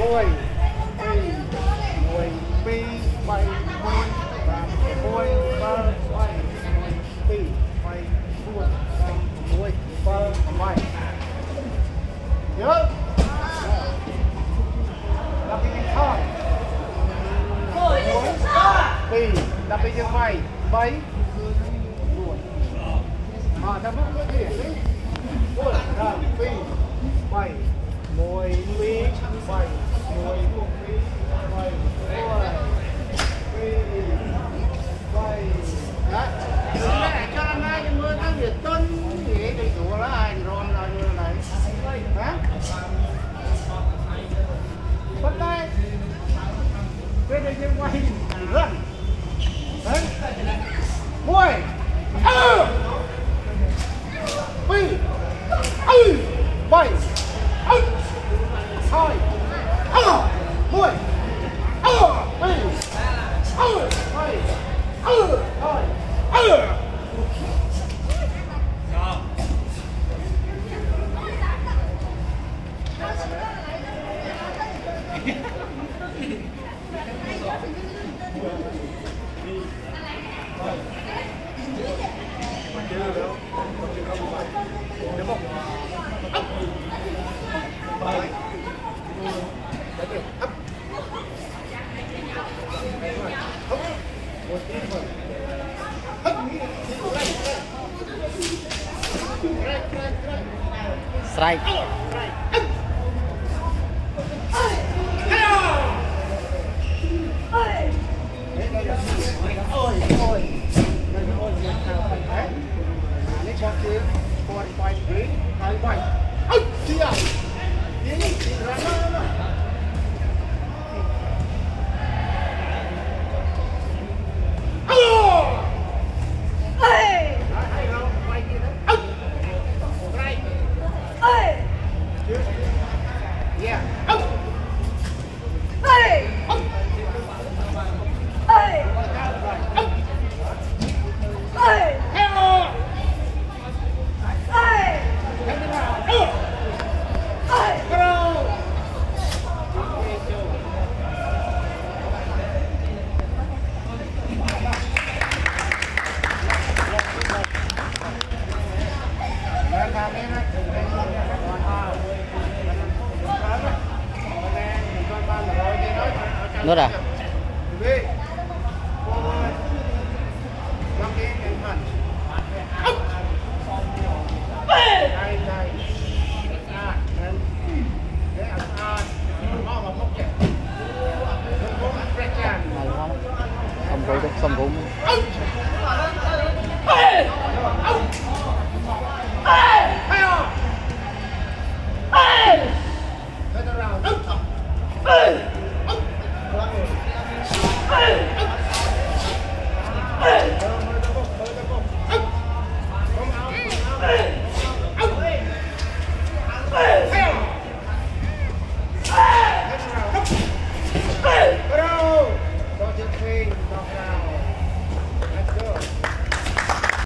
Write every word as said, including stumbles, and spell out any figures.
mùi pi mùi pi bay mùi và mùi ba bay mùi pi bay mùi và mùi ba bay nhớ đập đi thôi mùi pi đập đi chân mày bay mà thằng nó có gì đấy mùi pi bay mùi pi bay mùi pi bay mùi pi bay đấy để cho năm nay mưa tháng nhiệt tuần gì thì chủ là ai rồi là như này hả bắt tay bên đây như quay răng đấy mùi ơ pi ư bay ư thôi ơ mùi ơ pi ư bay ư thôi ơ strike. Nốt à? Không cũng không cũng